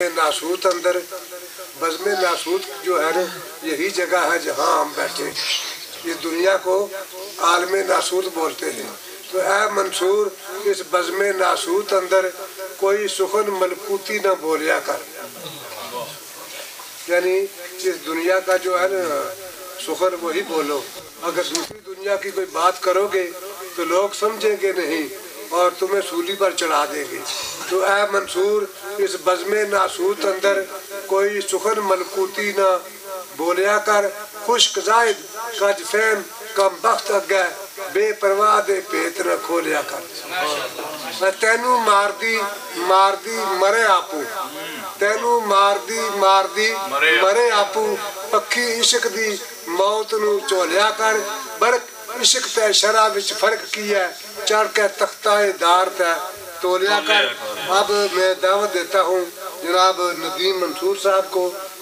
ناسوت اندر بزم ناسوت جو ہے نا یہی جگہ ہے جہاں ہم بیٹھے یہ دنیا کو عالم ناسوت بولتے ہیں تو اے منصور اس بزم ناسوت اندر کوئی سخن ملکوتی نہ بولیا کر یعنی اس دنیا کا جو ہے نا سخن وہی بولو اگر دوسری دنیا کی کوئی بات کرو گے تو لوگ سمجھیں گے نہیں اور تمہیں سولی پر چڑھا دیں گے تو اے منصور اس بزم ناسوت اندر کوئی سخن ملکوتی نہ بولیا کر خشک زائد کج فہم کم بخت اگے بے پرواہ دے پیت نہ کھولیا کر میں تینوں مار دی مرے آپو تینوں مار دی مرے آپو پکھی عشق دی موت نو چولیا کر برق عشق تے شرع وچ فرق کیا چڑھ کے تختہ دار تے تولیا کر اب میں دعوت دیتا ہوں جناب ندیم منصور صاحب کو